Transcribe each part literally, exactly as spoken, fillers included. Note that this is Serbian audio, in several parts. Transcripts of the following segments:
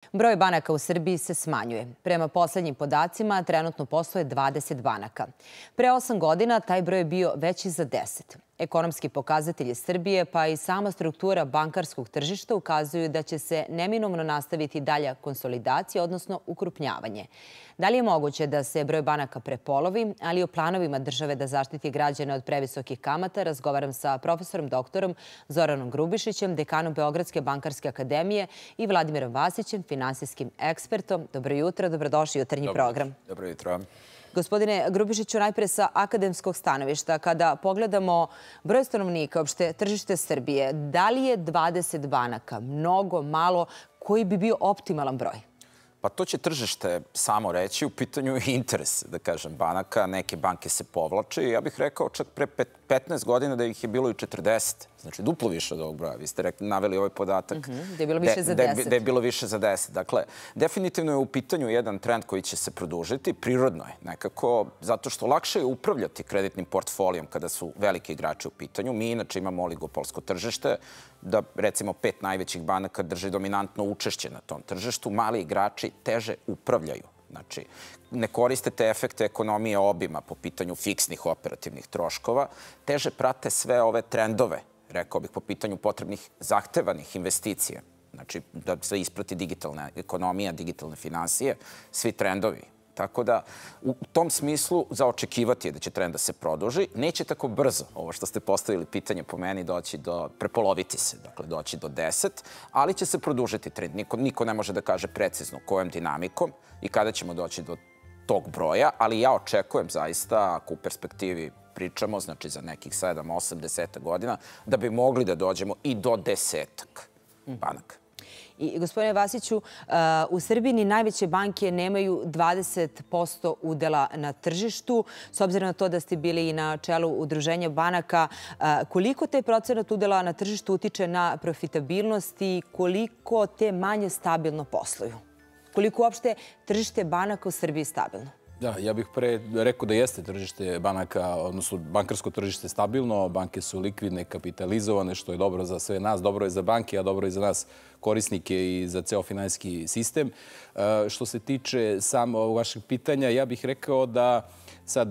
Broj banaka u Srbiji se smanjuje. Prema poslednjim podacima, trenutno postoje dvadeset banaka. Pre osam godina taj broj je bio veći za deset. Ekonomski pokazatelji Srbije, pa i sama struktura bankarskog tržišta ukazuju da će se neminovno nastaviti dalja konsolidacija, odnosno ukrupnjavanje. Da li je moguće da se broj banaka prepolovi, ali i o planovima države da zaštiti građane od previsokih kamata, razgovaram sa profesorom doktorom Zoranom Grubišićem, dekanom Beogradske bankarske akademije i Vladimirom Vasićem, finansijskim ekspertom. Dobro jutro, dobrodošli u jutarnji program. Dobro jutro. Gospodine Grubišiću, najpre sa akademskog stanovišta, kada pogledamo broj stanovnika, opšte tržište Srbije, da li je dvadeset banaka mnogo, malo, koji bi bio optimalan broj? Pa to će tržište samo reći, u pitanju je interes, da kažem, banaka. Neke banke se povlače i ja bih rekao čak pre petnaest godina da ih je bilo i četrdeset. Znači, duplo više od ovog broja. Vi ste naveli ovaj podatak. Da je bilo više za deset. Da je bilo više za deset. Dakle, definitivno je u pitanju jedan trend koji će se produžiti. Prirodno je nekako, zato što lakše je upravljati kreditnim portfolijom kada su veliki igrači u pitanju. Mi inače imamo oligopolsko tržište, da recimo pet najvećih banaka drži dominantno učešće na tom tržištu. Mali igrači teže upravljaju. Znači, ne koriste te efekte ekonomije obima po pitanju fiksnih operativnih troškova, teže prate sve ove trendove, rekao bih, po pitanju potrebnih zahtevanih investicija. Znači, da se isprati digitalna ekonomija, digitalne finansije, svi trendovi. Tako da, u tom smislu, za očekivati je da će trend da se produži. Neće tako brzo, ovo što ste postavili pitanje po meni, doći do, prepoloviti se, dakle, doći do deset, ali će se produžiti trend. Niko, niko ne može da kaže precizno kojom dinamikom i kada ćemo doći do tog broja, ali ja očekujem zaista, ako u perspektivi pričamo, znači za nekih sedam, osam, deset godina, da bi mogli da dođemo i do desetak banaka. I, gospodine Vasiću, u Srbiji ni najveće banke nemaju dvadeset posto udela na tržištu. S obzirom na to da ste bili i na čelu udruženja banaka, koliko taj procenat udela na tržištu utiče na profitabilnost i koliko te manje stabilno posluju? Koliko uopšte tržište banaka u Srbiji stabilno? Da, ja bih pre rekao da jeste tržište banaka, odnosno bankarsko tržište stabilno, banke su likvidne, kapitalizovane, što je dobro za sve nas, dobro je za banke, a dobro je za nas korisnike i za ceo finansijski sistem. Što se tiče samo vašeg pitanja, ja bih rekao da sad,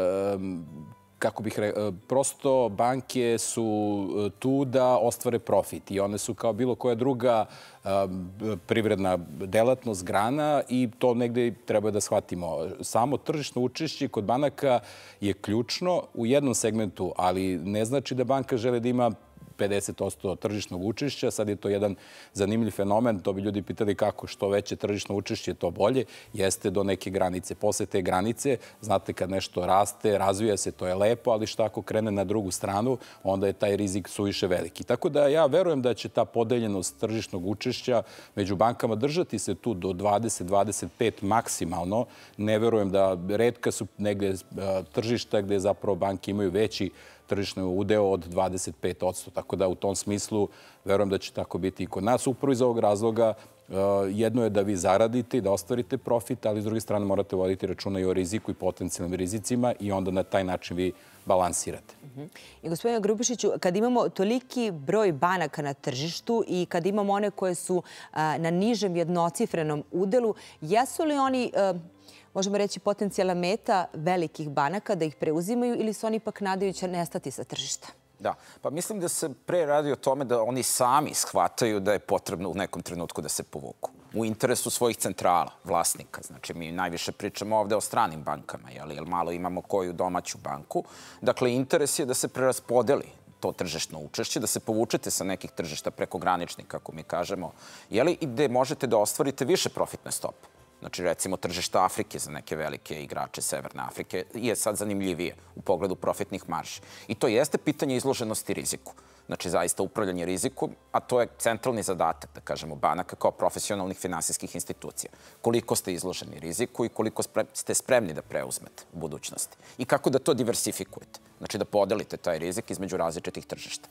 kako bih rekao, prosto banke su tu da ostvare profit i one su kao bilo koja druga privredna delatnost, grana i to negde treba da shvatimo. Samo tržišno učešće kod banaka je ključno u jednom segmentu, ali ne znači da banka žele da ima pedeset posto tržišnog učešća. Sad je to jedan zanimljiv fenomen. To bi ljudi pitali kako što veće tržišno učešće, to bolje. Jeste do neke granice. Posle te granice, znate kad nešto raste, razvija se, to je lepo, ali šta ako krene na drugu stranu, onda je taj rizik suviše veliki. Tako da ja verujem da će ta podeljenost tržišnog učešća među bankama držati se tu do dvadeset do dvadeset pet maksimalno. Ne verujem da retka su negde tržišta gde zapravo banke imaju veći tržišni udeo od dvadeset pet posto. Tako da u tom smislu verujem da će tako biti i kod nas. Upravo iz ovog razloga jedno je da vi zaradite i da ostvarite profit, ali s druge strane morate voditi računa i o riziku i potencijalnim rizicima i onda na taj način vi balansirate. I gospodine Grubišiću, kad imamo toliki broj banaka na tržištu i kad imamo one koje su na nižem jednocifrenom udelu, jesu li oni, možemo reći, potencijalna meta velikih banaka da ih preuzimaju ili su oni ipak nadajući nestati sa tržišta? Da, pa mislim da se pre radi o tome da oni sami shvataju da je potrebno u nekom trenutku da se povuku. U interesu svojih centrala, vlasnika. Znači, mi najviše pričamo ovde o stranim bankama, jer malo imamo koju domaću banku. Dakle, interes je da se preraspodeli to tržišno učešće, da se povučete sa nekih tržišta prekograničnih, kako mi kažemo, i gde možete da ostvarite više profitne stope. Znači, recimo, tržišta Afrike za neke velike igrače Severne Afrike je sad zanimljivije u pogledu profitnih marži. I to jeste pitanje izloženosti riziku. Znači, zaista upravljanje rizikom, a to je centralni zadatak, da kažemo, banaka kao profesionalnih finansijskih institucija. Koliko ste izloženi riziku i koliko ste spremni da preuzmete u budućnosti. I kako da to diversifikujete. Znači, da podelite taj rizik između različitih tržišta.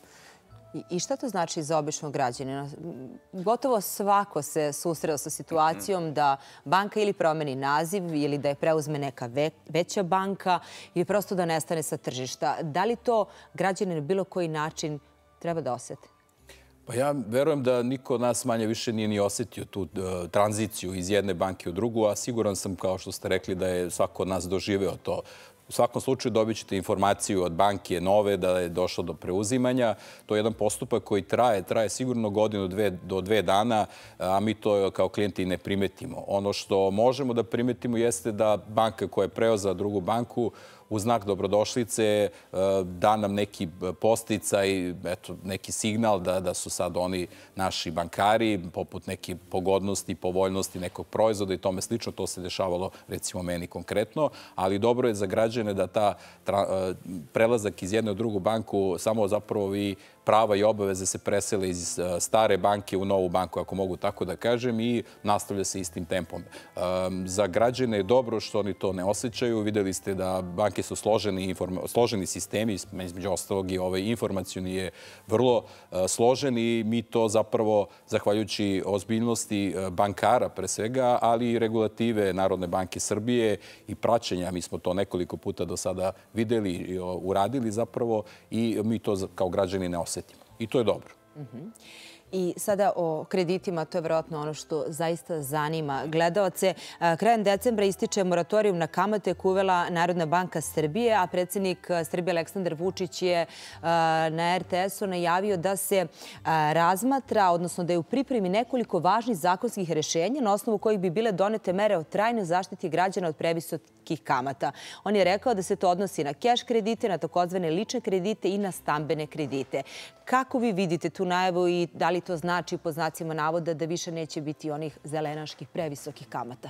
I šta to znači za običnog građanina? Gotovo svako se susreo sa situacijom da banka ili promeni naziv ili da je preuzme neka veća banka ili prosto da nestane sa tržišta. Da li to građanin na bilo koji način treba da osete? Pa ja verujem da niko od nas manje više nije ni osjetio tu tranziciju iz jedne banke u drugu, a siguran sam, kao što ste rekli, da je svako od nas doživeo to. U svakom slučaju dobit ćete informaciju od banke nove da je došlo do preuzimanja. To je jedan postupak koji traje, traje sigurno godinu dve, do dve dana, a mi to kao klijenti ne primetimo. Ono što možemo da primetimo jeste da banka koja je preuzela drugu banku u znak dobrodošlice da nam neki posticaj, eto, neki signal da, da su sad oni naši bankari, poput neke pogodnosti, povoljnosti nekog proizvoda i tome slično. To se dešavalo, recimo, meni konkretno. Ali dobro je za građane da ta tra, prelazak iz jedne u drugu banku samo zapravo i prava i obaveze se presele iz stare banke u novu banku, ako mogu tako da kažem, i nastavlja se istim tempom. Za građane je dobro što oni to ne osjećaju. Videli ste da banke su složeni, složeni sistemi, između ostalog i ovaj informacioni je vrlo složen i mi to zapravo, zahvaljujući ozbiljnosti bankara pre svega, ali i regulative Narodne banke Srbije i praćenja, mi smo to nekoliko puta do sada videli i uradili zapravo i mi to kao građani ne osjećamo. I to je dobro. I sada o kreditima, to je vjerojatno ono što zaista zanima gledaoce. Krajem decembra ističe moratorijum na kamate koju uvela Narodna banka Srbije, a predsjednik Srbije Aleksandar Vučić je na er te esu najavio da se razmatra, odnosno da je u pripremi nekoliko važnih zakonskih rešenja na osnovu kojih bi bile donete mere o trajnoj zaštiti građana od previsokih kamata. On je rekao da se to odnosi na keš kredite, na takozvane lične kredite i na stambene kredite. Kako vi vidite tu najavu i da li to znači, po znacima navoda, da više neće biti onih zelenaških previsokih kamata?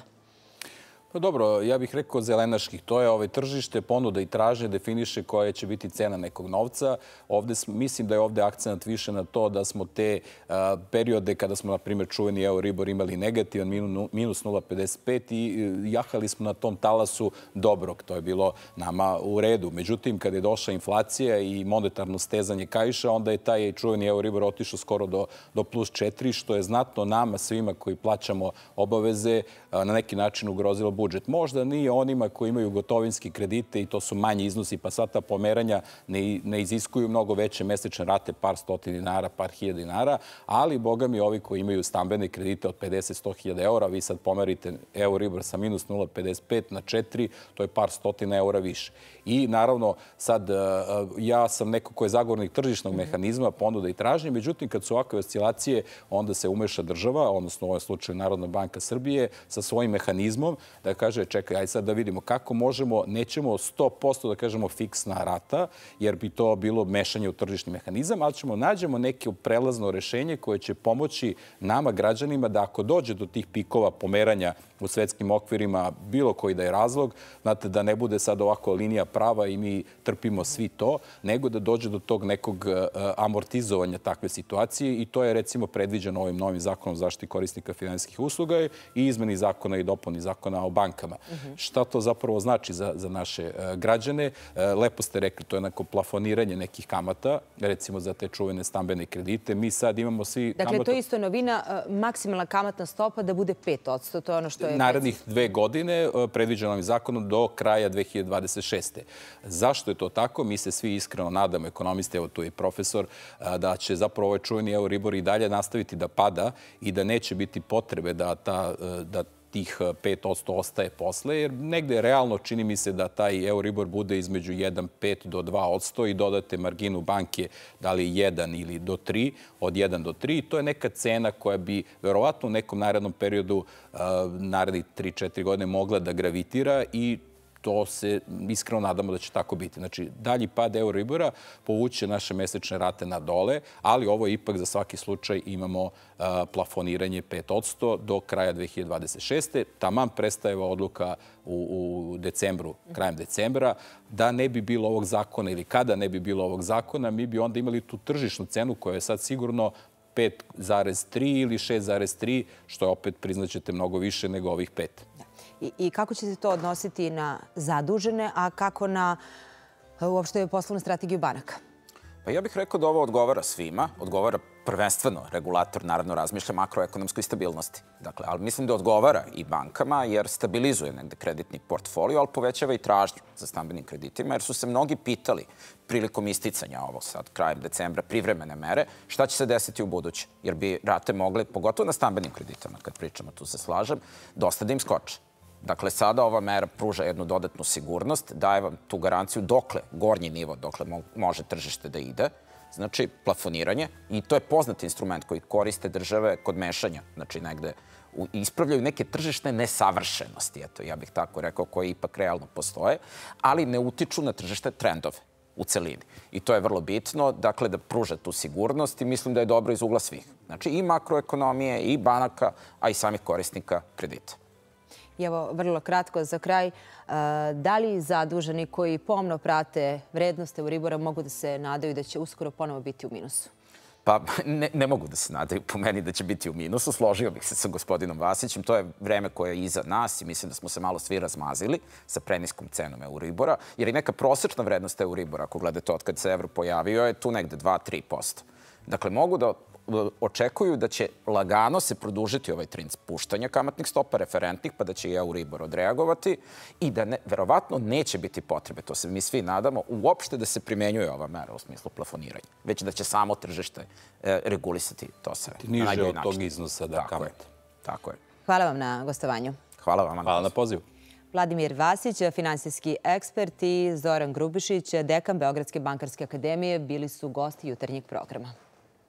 Pa dobro, ja bih rekao zelenaških. To je ovaj tržište, ponuda i tražnje definiše koja će biti cena nekog novca. Ovde, mislim da je ovde akcent više na to da smo te a, periode kada smo, na primjer, čuveni Euribor imali negativan, minus nula zarez pedeset pet i jahali smo na tom talasu dobrog. To je bilo nama u redu. Međutim, kada je došla inflacija i monetarno stezanje kaiša, onda je taj čuveni Euribor otišao skoro do, do plus četiri, što je znatno nama svima koji plaćamo obaveze a, na neki način ugrozilo budžet. Možda nije onima koji imaju gotovinski kredite i to su manji iznosi, pa sva ta pomeranja ne, ne iziskuju mnogo veće mesečne rate, par stotin dinara, par hiljada dinara, ali, boga mi, ovi koji imaju stambene kredite od pedeset do sto hiljada eura, vi sad pomerite Euribor sa minus nula zarez pedeset pet na četiri, to je par stotina eura više. I, naravno, sad ja sam neko ko je zagovornik tržišnog mehanizma, ponuda i tražnje, međutim, kad su ovakve oscilacije, onda se umeša država, odnosno u ovom slučaju Narodna banka Srbije, sa svojim mehanizmom, da kaže, čekaj, aj sad da vidimo kako možemo, nećemo sto posto da kažemo fiksna rata, jer bi to bilo mešanje u tržišni mehanizam, ali ćemo nađemo neke prelazno rešenje koje će pomoći nama, građanima, da ako dođe do tih pikova pomeranja u svetskim okvirima, bilo koji da je razlog, znate, da ne bude sad ovako linija prava i mi trpimo svi to, nego da dođe do tog nekog amortizovanja takve situacije i to je, recimo, predviđeno ovim novim zakonom o zaštiti korisnika finansijskih usluga i izmeni zakona i dopuni zakona o bankama. Uh-huh. Šta to zapravo znači za, za naše uh, građane? Uh, lepo ste rekli, to je neko plafoniranje nekih kamata, recimo za te čuvene stambene kredite. Mi sad imamo svi dakle, kamata... to je isto novina, uh, maksimalna kamatna stopa da bude pet posto. To je ono što je... Narednih dve godine uh, predviđeno ovim zakonom do kraja dve hiljade dvadeset šeste. Zašto je to tako? Mi se svi iskreno nadamo, ekonomisti, evo tu je profesor, uh, da će zapravo ovaj čuveni Euribor i dalje nastaviti da pada i da neće biti potrebe da ta... Uh, da tih pet posto ostaje posle, jer negde realno čini mi se da taj Euribor bude između jedan zarez pet do dva posto i dodate marginu banke da li jedan ili do tri, od jedan do tri. To je neka cena koja bi verovatno u nekom narednom periodu, narednih tri četiri godine, mogla da gravitira i to se iskreno nadamo da će tako biti. Znači, dalji pad Euribora povuće naše mesečne rate na dole, ali ovo ipak za svaki slučaj imamo a, plafoniranje pet posto do kraja dve hiljade dvadeset šeste. Taman prestaje odluka u, u decembru, krajem decembra. Da ne bi bilo ovog zakona ili kada ne bi bilo ovog zakona, mi bi onda imali tu tržišnu cenu koja je sad sigurno pet zarez tri ili šest zarez tri, što je opet, priznaćete, mnogo više nego ovih pet. I, I kako će se to odnositi na zadužene, a kako na uopšte poslovnu strategiju banaka? Pa ja bih rekao da ovo odgovara svima, odgovara prvenstveno regulator, naravno razmišlja makroekonomskoj stabilnosti. Dakle, ali mislim da odgovara i bankama jer stabilizuje negde kreditni portfolio, ali povećava i tražnju za stambenim kreditima jer su se mnogi pitali prilikom isticanja ovo sad krajem decembra privremene mere šta će se desiti u buduće. Jer bi rate mogle, pogotovo na stambenim kreditima, kad pričamo, tu se slažem, dosta da im skoče. Dakle, sada ova mera pruža jednu dodatnu sigurnost, daje vam tu garanciju dokle, gornji nivo, dokle može tržište da ide, znači plafoniranje, i to je poznat instrument koji koriste države kod mešanja, znači negde ispravljaju neke tržišne nesavršenosti, eto, ja bih tako rekao, koje ipak realno postoje, ali ne utiču na tržište trendove u celini. I to je vrlo bitno, dakle, da pruža tu sigurnost i mislim da je dobro iz ugla svih. Znači, i makroekonomije, i banaka, a i samih korisnika kredita. I evo, vrlo kratko za kraj, da li zaduženi koji pomno prate vrednost Euribora mogu da se nadaju da će uskoro ponovo biti u minusu? Pa ne, ne mogu da se nadaju po meni da će biti u minusu. Složio bih se sa gospodinom Vasićem. To je vreme koje je iza nas i mislim da smo se malo svi razmazili sa preniskom cenom Euribora, jer i neka prosečna vrednost Euribora, ako gledate od kad se evro pojavio, je tu negde dva do tri posto. Dakle, mogu da očekuju da će lagano se produžiti ovaj trend spuštanja kamatnih stopa, referentnih, pa da će i Euribor odreagovati i da ne, verovatno neće biti potrebe, to se mi svi nadamo, uopšte da se primenjuje ova mera u smislu plafoniranja, već da će samo tržište e, regulisati to sve. Niže od tog iznosa da kamate. Tako je. Hvala vam na gostovanju. Hvala vam. Hvala na pozivu. Vladimir Vasić, finansijski ekspert, i Zoran Grubišić, dekan Beogradske bankarske akademije, bili su gosti jutarnjeg programa.